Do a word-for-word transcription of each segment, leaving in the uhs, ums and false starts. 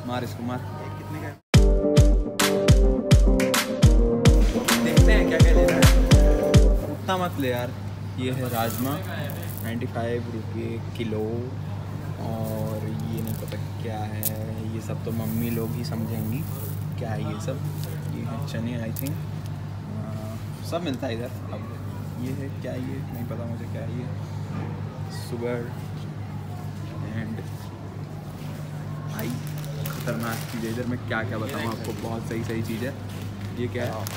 मार इसको मार। कितने का देखते हैं क्या क्या लेना है। उतना मत ले यार। ये है राजमा नाइन्टी फाइव रुपये किलो। और ये नहीं पता क्या है, ये सब तो मम्मी लोग ही समझेंगी क्या है ये सब। ये है चने आई थिंक, सब मिलता है इधर। अब ये है क्या, ये नहीं पता मुझे क्या है ये। शुगर एंड आई खतरनाक चीज़ है इधर। मैं क्या क्या बताऊँ आपको, बहुत सही सही चीज़ है। ये क्या है,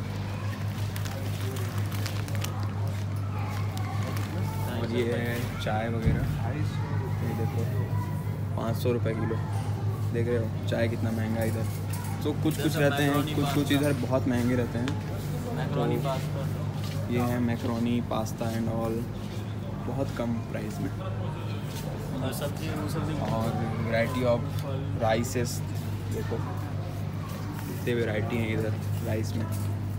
और ये है चाय वगैरह। ये देखो पाँच सौ रुपये किलो, देख रहे हो चाय कितना महंगा है इधर। तो कुछ कुछ रहते हैं, कुछ कुछ इधर बहुत महंगे रहते हैं। मैक्रोनी पास्ता, ये है मैक्रोनी पास्ता एंड ऑल, बहुत कम प्राइस में। और सब्जी और वैरायटी ऑफ राइसेस, देखो कितने वैरायटी हैं इधर राइस में।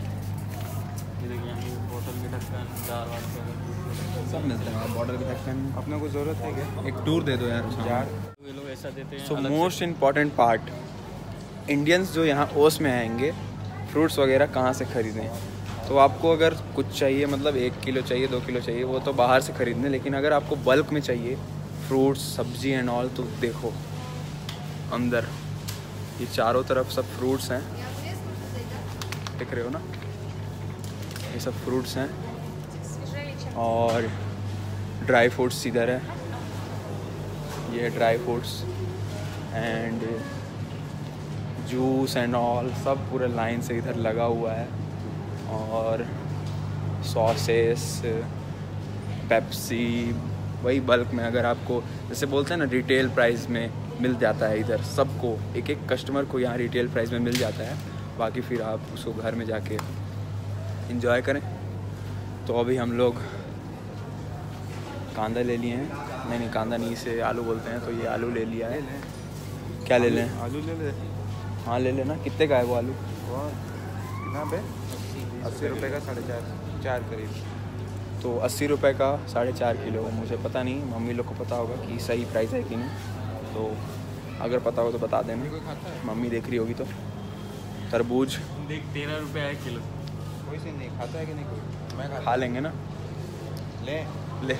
बोतल के ढक्कन, दाल वाल सब मिलता है। बॉर्डर के ढक्कन अपने को ज़रूरत है क्या? एक टूर दे दो यार यार। ये लोग ऐसा देते हैं। So most important part, Indians जो यहाँ ओस में आएंगे फ्रूट्स वगैरह कहाँ से ख़रीदें। तो आपको अगर कुछ चाहिए, मतलब एक किलो चाहिए, दो किलो चाहिए, वो तो बाहर से ख़रीदने। लेकिन अगर आपको बल्क में चाहिए फ्रूट्स सब्जी एंड ऑल, तो देखो अंदर ये चारों तरफ सब फ्रूट्स हैं, देख रहे हो ना, ये सब फ्रूट्स हैं। और ड्राई फ्रूट्स इधर है, ये dry fruits and juice and all सब पूरे लाइन से इधर लगा हुआ है। और सॉसेस, पेप्सी, वही बल्क में अगर आपको जैसे बोलते हैं ना रिटेल प्राइस में मिल जाता है इधर सबको, एक एक कस्टमर को यहाँ रिटेल प्राइस में मिल जाता है। बाकी फिर आप उसको घर में जाके एंजॉय करें। तो अभी हम लोग कांदा ले लिए हैं, नहीं नहीं कांदा नहीं, इसे आलू बोलते हैं। तो ये आलू ले लिया है। क्या ले लें? आलू ले ले। हाँ ले लेना। कितने का है वो आलू? कितना पे? अस्सी रुपये का साढ़े चार चार करीब। तो अस्सी रुपये का साढ़े चार किलो। मुझे पता नहीं, मम्मी लोग को पता होगा कि सही प्राइस है कि नहीं। तो अगर पता हो तो बता देना, मम्मी देख रही होगी तो। तरबूज देख तेरह रुपये है किलो। कोई से नहीं खाता है कि नहीं कोई? मैं खा लेंगे ना। ले ले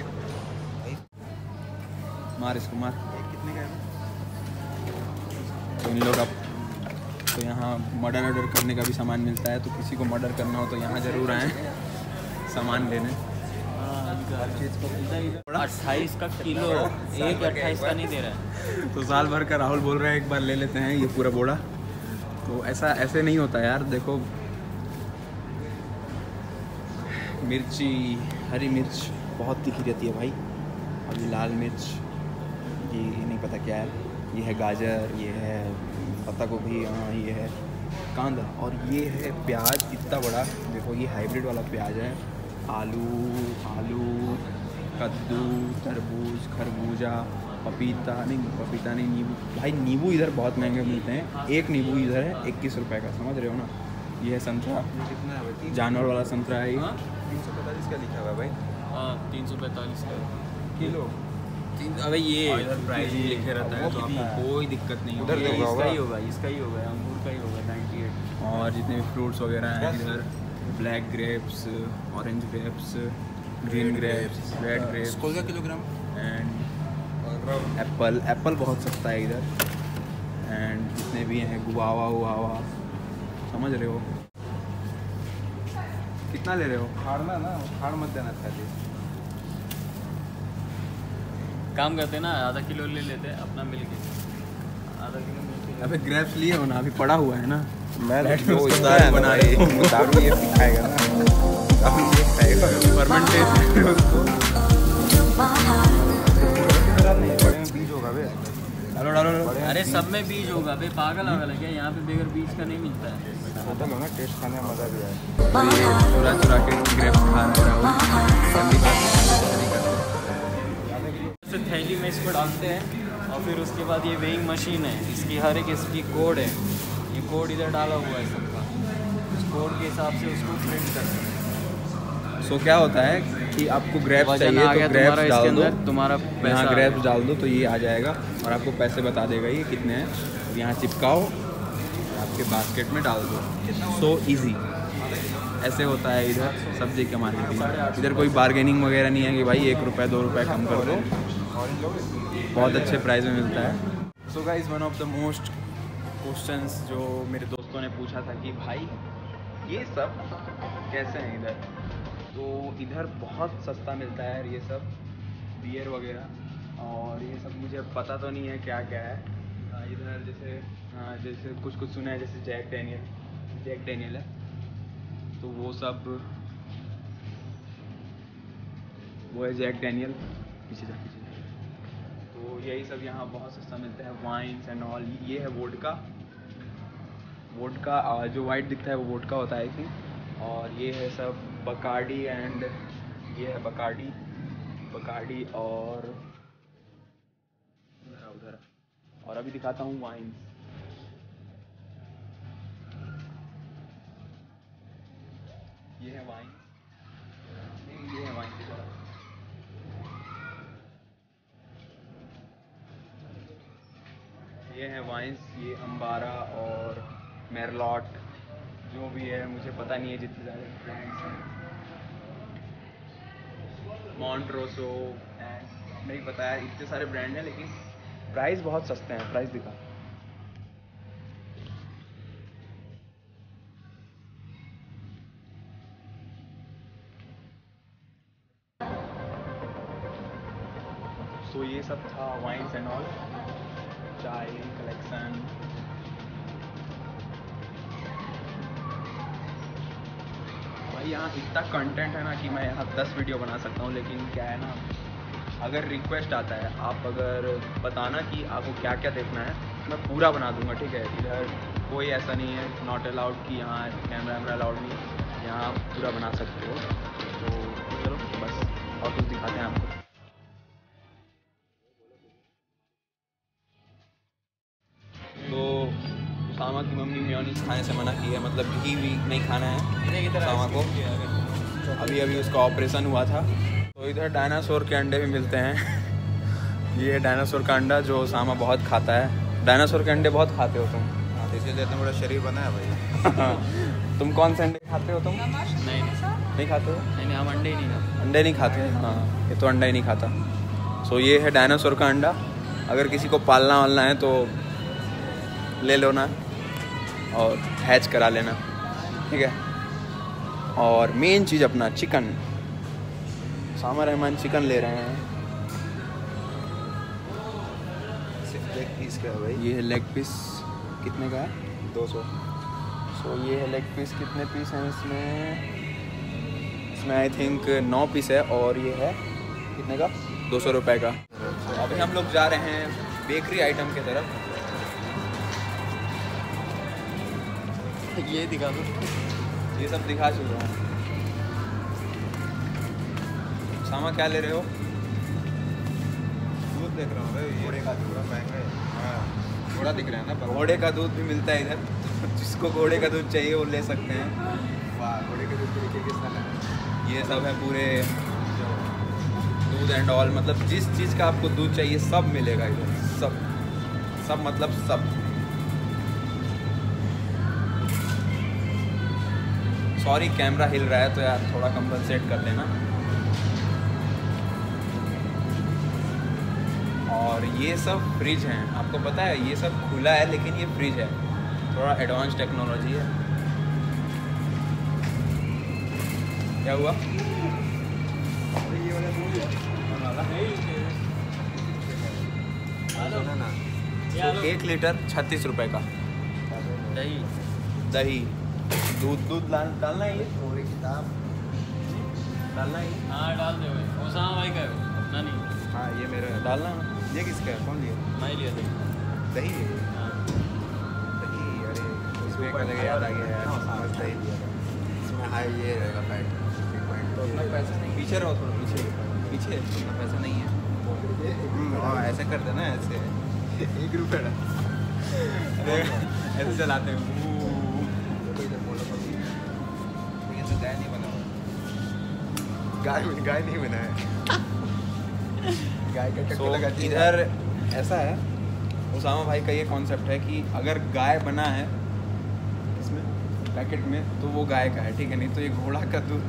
मार इसको मार। कितने का है? तो इन लोग अब तो यहाँ मर्डर ऑर्डर करने का भी सामान मिलता है। तो किसी को मर्डर करना हो तो यहाँ ज़रूर आएँ सामान लेने। हर चीज़ को अट्ठाईस का किलो, एक अट्ठाईस का नहीं दे रहा है। तो साल भर का राहुल बोल रहे हैं एक बार ले लेते हैं ये पूरा बोड़ा। तो ऐसा ऐसे नहीं होता यार। देखो मिर्ची, हरी मिर्च बहुत तीखी रहती है भाई। अभी लाल मिर्च, ये नहीं पता क्या है। ये है गाजर, ये है पत्ता गोभी, हाँ ये है कांदा। और ये है प्याज इतना बड़ा, देखो ये हाइब्रिड वाला प्याज है। आलू आलू कद्दू, तरबूज, खरबूजा, पपीता नहीं पपीता नहीं नींबू। भाई नींबू इधर बहुत महंगे मिलते हैं। एक नींबू इधर है इक्कीस रुपये का, समझ रहे हो ना। ये है संतरा, कितना है? जानवर वाला संतरा है ये। तीन सौ पैंतालीस का लिखा हुआ है भाई। हाँ तीन सौ पैंतालीस का किलो। तीन अबे ये इधर प्राइस लिखे रहता है तो आपको कोई दिक्कत नहीं होगी। इसका ही होगा, इसका ही होगा, अंगूर का ही होगा नाइन्टी एट। और जितने भी फ्रूट्स वगैरह हैं इधर, black grapes, orange grapes, green grapes, red grapes, कौन सा किलोग्राम, एंड एप्पल। एप्पल बहुत सस्ता है इधर। एंड जितने भी हैं गुआवा उआवा, समझ रहे हो। कितना ले रहे हो? फाड़ना ना, फाड़ मत देना खाली। काम करते ना, आधा किलो ले लेते हैं अपना मिल के, आधा किलो मिल के। अबे ग्रेप्स लिए हो ना, अभी पड़ा हुआ है ना। मैं जो दारू बना रही है, दारू ये खाएगा ना, दारू ये खाएगा फर्मेंटेशन उसको। बड़े में बीज होगा बे, डालो डालो। अरे सब में बीज होगा बे, पागल होगा क्या? यहाँ पे बगैर बीज का नहीं मिलता है। पता लो ना, टेस्ट खाने में मज़ा भी आए। तो ये चुरा चुरा के ग्रेप्स खा रहा है। थैली में इसको डालते हैं और फिर उसके बाद ये वेइंग मशीन है, इसकी हर एक इसकी कोड है। ये कोड इधर डाला हुआ है सबका, उस कोड के हिसाब से उसको प्रिंट करते हैं। सो so, क्या होता है कि आपको ग्रेप्स चाहिए तो ग्रेप्स डाल दो, तुम्हारा यहाँ ग्रेप्स डाल दो तो ये आ जाएगा। और आपको पैसे बता देगा ये कितने हैं। अब यहाँ चिपकाओ, आपके बास्केट में डाल दो। So easy. ऐसे होता है इधर सब्जी के मार्केटिंग में। इधर कोई बार्गेनिंग वगैरह नहीं है कि भाई एक रुपये दो रुपये कम कर दो, बहुत अच्छे प्राइस में मिलता है। So guys, one of the most questions जो मेरे दोस्तों ने पूछा था कि भाई ये सब कैसे हैं इधर, तो इधर बहुत सस्ता मिलता है ये सब बियर वगैरह। और ये सब मुझे पता तो नहीं है क्या क्या है इधर। जैसे हाँ, जैसे कुछ कुछ सुना है, जैसे जैक डैनियल जैक डैनियल है, तो वो सब वो है जैक डैनियल। पीछे जा पीछे जा। तो यही सब यहाँ बहुत सस्ता मिलता है, वाइन्स एंड ऑल। ये है वोडका। वोडका जो वाइट दिखता है वो वोडका होता है आई थिंक। और ये है सब बकार्डी एंड ये है बकार्डी बकार्डी और उधर उधर। और अभी दिखाता हूँ वाइन्स। ये है वाइन, ये है वाइन की तरह। ये है वाइन्स, ये अम्बारा और मेरलॉट जो भी है, मुझे पता नहीं है जितने सारे ब्रांड्स हैं। मॉन्ट्रोसो एंड नहीं पता है, इतने सारे ब्रांड हैं, लेकिन प्राइस बहुत सस्ते हैं। प्राइस दिखा। तो ये सब था वाइन्स एंड ऑल, चाय कलेक्शन। भाई यहाँ इतना कंटेंट है ना कि मैं यहाँ दस वीडियो बना सकता हूँ, लेकिन क्या है ना, अगर रिक्वेस्ट आता है, आप अगर बताना कि आपको क्या क्या देखना है, मैं पूरा बना दूंगा, ठीक है। इधर कोई ऐसा नहीं है नॉट अलाउड कि यहाँ कैमरा वैमरा अलाउड नहीं है, यहाँ पूरा बना सकते हो। तो चलो बस और कुछ दिखाते हैं आपको। तो उसामा की मम्मी मेयोनीज खाने से मना की है, मतलब घी भी नहीं खाना है उसामा को। अभी अभी उसका ऑपरेशन हुआ था। तो इधर डायनासोर के अंडे भी मिलते हैं। ये डायनासोर का अंडा जो उसामा बहुत खाता है। डायनासोर के अंडे बहुत खाते हो तुम? हाँ, तो इसीलिए इतना बड़ा शरीर बना है भाई। तुम कौन से अंडे खाते हो तुम? नहीं नहीं खाते हो? नहीं नहीं, हम अंडे ही नहीं खाते। अंडे नहीं खाते? हाँ, ये तो अंडा ही नहीं खाता। सो ये है डायनासोर का अंडा। अगर किसी को पालना वालना है तो ले लो ना और हैच करा लेना, ठीक है। और मेन चीज़ अपना चिकन। उसामा रहमान चिकन ले रहे हैं। लेग पीस क्या है भाई? ये है लेग पीस। कितने का है? दो सौ। सो ये है लेग पीस। कितने पीस हैं इसमें? इसमें आई थिंक नौ पीस है। और ये है कितने का? दो सौ रुपये का। तो अभी हम लोग जा रहे हैं बेकरी आइटम की तरफ। ये दिखा दो। ये सब दिखा चुका हूँ। सामा क्या ले रहे हो? दूध देख रहा हूँ भाई। घोड़े का दूध महंगा है। हाँ, घोड़ा दिख रहा है ना। घोड़े का दूध भी मिलता है इधर। जिसको घोड़े का दूध चाहिए वो ले सकते हैं। वाह, घोड़े के दूध के किस तरह? ये सब है पूरे दूध एंड ऑल, मतलब जिस चीज़ का आपको दूध चाहिए सब मिलेगा इधर। सब सब मतलब सब। सॉरी कैमरा हिल रहा है तो यार थोड़ा कंपनसेट कर लेना। और ये सब फ्रिज हैं। आपको पता है ये सब खुला है लेकिन ये फ्रिज है। थोड़ा एडवांस टेक्नोलॉजी है। क्या हुआ? तो एक लीटर छत्तीस रुपए का दही दही दूध दूध डालना है। ये थोड़ी किताब डालना है। हाँ डाल दे भाई। उसामा भाई का है, अपना नहीं। हाँ, ये मेरा है। डालना है। ये किसका है? कौन लिया? मैं लिया दही। दही है। हाँ। दही, अरे उसमें का लगा याद आ गया यार। बस दही लिया था। इसमें हाई ये रहेगा फैट। तो उतना पैसा नहीं। पीछे रहो थोड़ा, पीछे पीछे उतना पैसा नहीं है। हाँ, ऐसे कर देना ऐसे। एक रुपये ना। अरे ऐसे चलाते हैं। लेकिन तो गाय नहीं बना हुआ। गाय गाय नहीं बना है। गाय का टक्कर so, लगाती है। इधर ऐसा है उसामा भाई का ये कॉन्सेप्ट है कि अगर गाय बना है इसमें पैकेट में तो वो गाय का है, ठीक है, नहीं तो ये घोड़ा का दूध।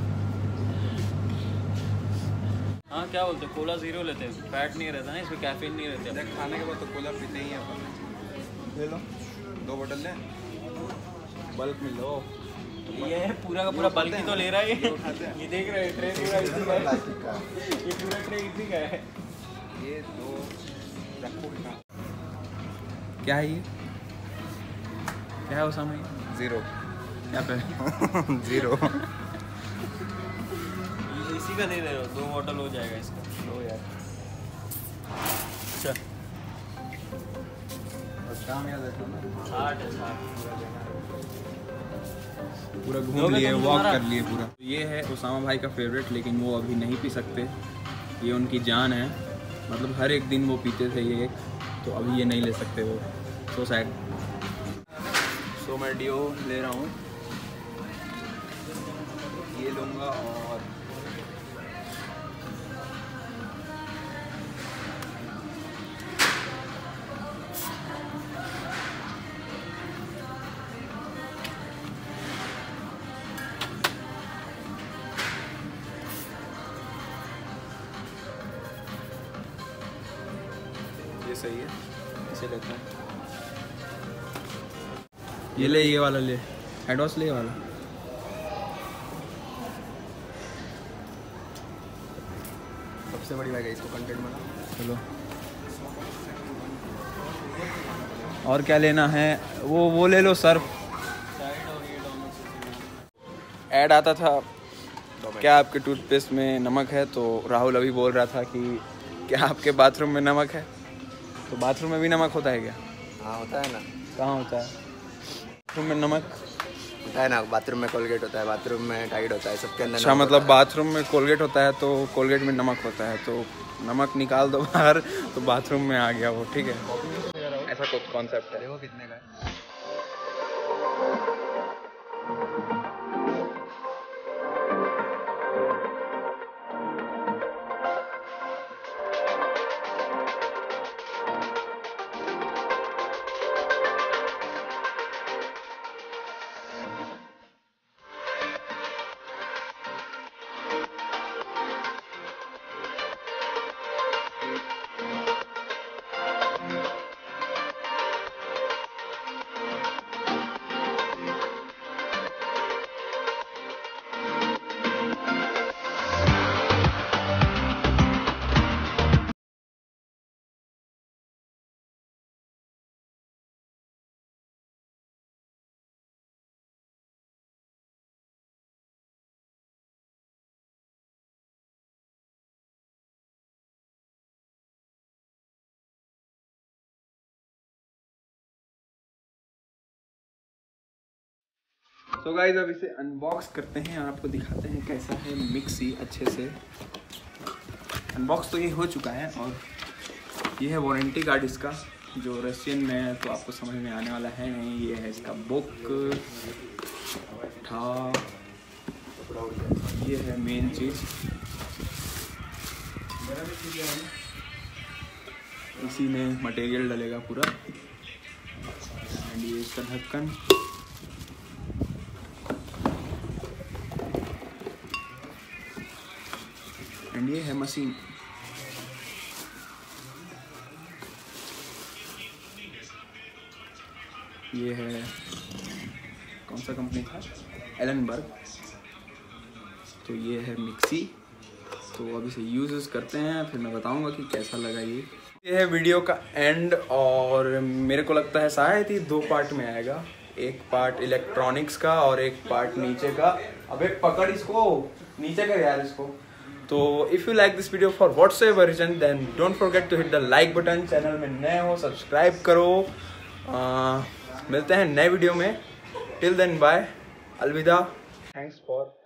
हाँ क्या बोलते हैं, कोला ज़ीरो लेते हैं, फैट नहीं रहता ना इसमें, कैफीन नहीं रहता। देख खाने के बाद तो कोला पीते ही हैं अपन। ले लो, दो बोतल लें, बल्क में लो। ये पूरा का पूरा बल्कि तो ले रहा है ये, ये देख रहे हैं ट्रे पूरा इसी का है, ये पूरा ट्रे इसी का है। ये दो रखो ना। क्या है ये, क्या है उसामा ये? जीरो। क्या पे जीरो। ये इसी का दे रहे हो, दो बॉटल हो जाएगा इसका। लो यार। अच्छा और काम याद रखो ना, साठ है साठ। पूरा घूम लोगे लिए, तुम वॉक तुम्हारा? कर लिए पूरा। ये है उसामा भाई का फेवरेट, लेकिन वो अभी नहीं पी सकते, ये उनकी जान है, मतलब हर एक दिन वो पीते थे ये एक, तो अभी ये नहीं ले सकते वो, सो सैड। सो मैं डियो ले रहा हूँ, ये लूँगा और ये सही है, इसे लेते हैं। ये ले, ये वाला ले, हेड वॉश ले ये वाला। सबसे बड़ी बात है इसको कंटेंट बना। चलो, और क्या लेना है, वो वो ले लो सर। ऐड आता था क्या आपके टूथपेस्ट में नमक है, तो राहुल अभी बोल रहा था कि क्या आपके बाथरूम में नमक है, तो बाथरूम में भी नमक होता है क्या? हाँ होता है ना। कहाँ होता है बाथरूम में नमक? होता है ना, बाथरूम में कोलगेट होता है, बाथरूम में टाइड होता है, सबके अंदर अच्छा, नमक मतलब होता है। बाथरूम में कोलगेट होता है तो कोलगेट में नमक होता है, तो नमक निकाल दो बाहर तो बाथरूम में आ गया वो, ठीक है, ऐसा कुछ कॉन्सेप्ट है। देखो कितने का है। तो गाइस अब इसे अनबॉक्स करते हैं, आपको दिखाते हैं कैसा है मिक्सी अच्छे से। अनबॉक्स तो ये हो चुका है, और ये है वारंटी कार्ड इसका, जो रशियन में है तो आपको समझ में आने वाला है नहीं। ये है इसका बुक था, ये है मेन चीज़, इसी में मटेरियल डलेगा पूरा। एंड ये इसका ढक्कन, एंड ये है मशीन। ये है कौन सा कंपनी था, एलनबर्ग। तो ये है मिक्सी, तो अब इसे यूज़ करते हैं, फिर मैं बताऊंगा कि कैसा लगा ये। ये है वीडियो का एंड, और मेरे को लगता है शायद ये दो पार्ट में आएगा, एक पार्ट इलेक्ट्रॉनिक्स का और एक पार्ट नीचे का। अबे पकड़ इसको, नीचे कर यार इसको। तो if you like this video for what's ever reason, then don't forget to hit the like button. Channel में नए हो सब्सक्राइब करो। आ, मिलते हैं नए वीडियो में, टिल देन बाय, अलविदा, थैंक्स फॉर